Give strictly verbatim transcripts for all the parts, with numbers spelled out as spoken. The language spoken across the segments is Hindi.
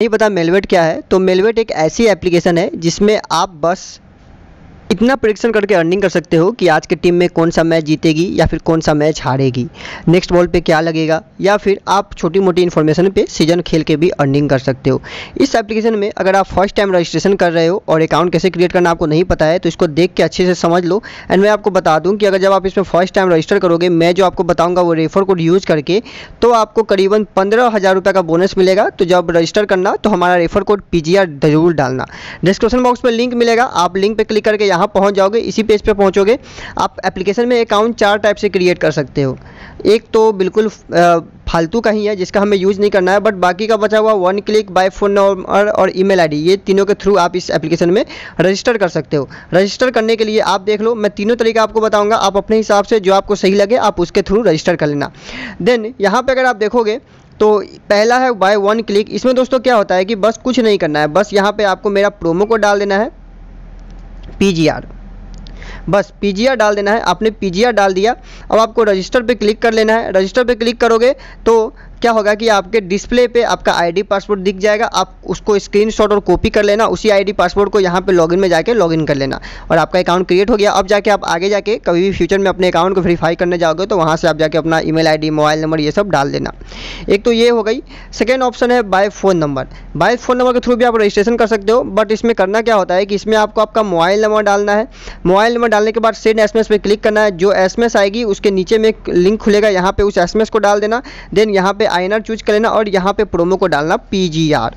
नहीं पता मेलवेट क्या है, तो मेलवेट एक ऐसी एप्लीकेशन है जिसमें आप बस इतना प्रेडिक्शन करके अर्निंग कर सकते हो कि आज के टीम में कौन सा मैच जीतेगी या फिर कौन सा मैच हारेगी, नेक्स्ट बॉल पे क्या लगेगा, या फिर आप छोटी मोटी इन्फॉर्मेशन पे सीजन खेल के भी अर्निंग कर सकते हो। इस एप्लीकेशन में अगर आप फर्स्ट टाइम रजिस्ट्रेशन कर रहे हो और अकाउंट कैसे क्रिएट करना आपको नहीं पता है तो इसको देख के अच्छे से समझ लो। एंड मैं आपको बता दूँ कि अगर जब आप इसमें फर्स्ट टाइम रजिस्टर करोगे, मैं जो आपको बताऊँगा वो रेफर कोड यूज़ करके, तो आपको करीबन पंद्रह हज़ार रुपये का बोनस मिलेगा। तो जब रजिस्टर करना तो हमारा refer code P G R जरूर डालना। डिस्क्रिप्शन बॉक्स में लिंक मिलेगा, आप लिंक पे क्लिक करके यहाँ पहुंच जाओगे। इसी पेज पे पहुंचोगे, आप एप्लीकेशन में अकाउंट चार टाइप से क्रिएट कर सकते हो। एक तो बिल्कुल फालतू का ही है जिसका हमें यूज़ नहीं करना है, बट बाकी का बचा हुआ one click, by phone number और ईमेल आईडी, ये तीनों के थ्रू आप इस एप्लीकेशन में रजिस्टर कर सकते हो। रजिस्टर करने के लिए आप देख लो, मैं तीनों तरीका आपको बताऊंगा, आप अपने हिसाब से जो आपको सही लगे आप उसके थ्रू रजिस्टर कर लेना। देन यहाँ पे अगर आप देखोगे तो पहला है बाय वन क्लिक। इसमें दोस्तों क्या होता है कि बस कुछ नहीं करना है, बस यहाँ पे आपको मेरा प्रोमो कोड डाल देना है पी जी आर, बस पी जी आर डाल देना है। आपने पी जी आर डाल दिया, अब आपको रजिस्टर पे क्लिक कर लेना है। रजिस्टर पे क्लिक करोगे तो क्या होगा कि आपके डिस्प्ले पे आपका आईडी पासवर्ड दिख जाएगा, आप उसको स्क्रीनशॉट और कॉपी कर लेना, उसी आईडी पासवर्ड को यहाँ पे लॉगिन में जाके लॉगिन कर लेना और आपका अकाउंट क्रिएट हो गया। अब जाके आप आगे जाके कभी भी फ्यूचर में अपने अकाउंट को वेरीफाई करने जाओगे तो वहाँ से आप जाके अपना ईमेल आईडी, मोबाइल नंबर ये सब डाल देना। एक तो ये हो गई। सेकेंड ऑप्शन है by phone number. By phone number के थ्रू भी आप रजिस्ट्रेशन कर सकते हो, बट इसमें करना क्या होता है कि इसमें आपको आपका मोबाइल नंबर डालना है। मोबाइल नंबर डालने के बाद सेंड एस एम एस पे क्लिक करना है। जो एस एम एस आएगी उसके नीचे में एक लिंक खुलेगा, यहाँ पे उस एस एम एस को डाल देना। देन यहाँ पे आई एन आर चूज कर लेना और यहाँ पे प्रोमो को डालना पी जी आर।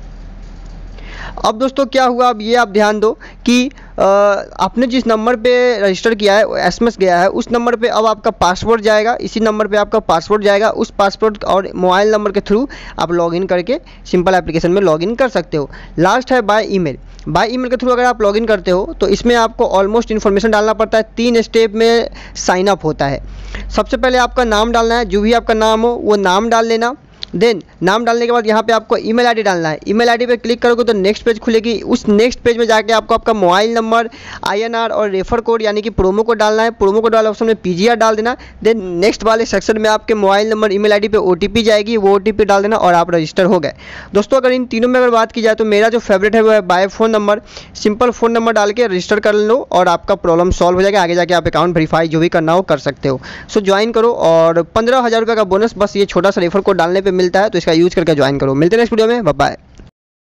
अब दोस्तों क्या हुआ, अब ये आप ध्यान दो कि आ, आपने जिस नंबर पे रजिस्टर किया है, एस एम एस गया है, उस नंबर पे अब आपका पासवर्ड जाएगा, इसी नंबर पे आपका पासवर्ड जाएगा। उस पासवर्ड और मोबाइल नंबर के थ्रू आप लॉगिन करके सिंपल एप्लीकेशन में लॉगिन कर सकते हो। लास्ट है बाय ईमेल। बाय ईमेल के थ्रू अगर आप लॉगिन करते हो तो इसमें आपको ऑलमोस्ट इन्फॉर्मेशन डालना पड़ता है। तीन स्टेप में साइन अप होता है। सबसे पहले आपका नाम डालना है, जो भी आपका नाम हो वो नाम डाल लेना। देन नाम डालने के बाद यहाँ पे आपको ईमेल आईडी डालना है। ईमेल आईडी पे क्लिक करोगे तो नेक्स्ट पेज खुलेगी। उस नेक्स्ट पेज में जाके आपको आपका mobile number, I N R और रेफर कोड यानी कि प्रोमो कोड डालना है। प्रोमो कोड वाले ऑप्शन में पी जी आर डाल देना। देन नेक्स्ट वाले सेक्शन में आपके मोबाइल नंबर, ईमेल आईडी पे ओ टी पी जाएगी, वो ओ टी पी डाल देना और आप रजिस्टर हो गए। दोस्तों अगर इन तीनों में अगर बात की जाए तो मेरा जो फेवरेट है वो है by phone number. Simple phone number डाल के रजिस्टर कर लो और आपका प्रॉब्लम सॉल्व हो जाएगा। आगे जाके आप अकाउंट वेरीफाई जो भी करना हो कर सकते हो। सो ज्वाइन करो और पंद्रह हज़ार रुपये का बोनस बस ये छोटा सा रेफर कोड डालने पर मिलता है, तो इसका यूज करके ज्वाइन करो। मिलते हैं नेक्स्ट वीडियो में, बाय बाय।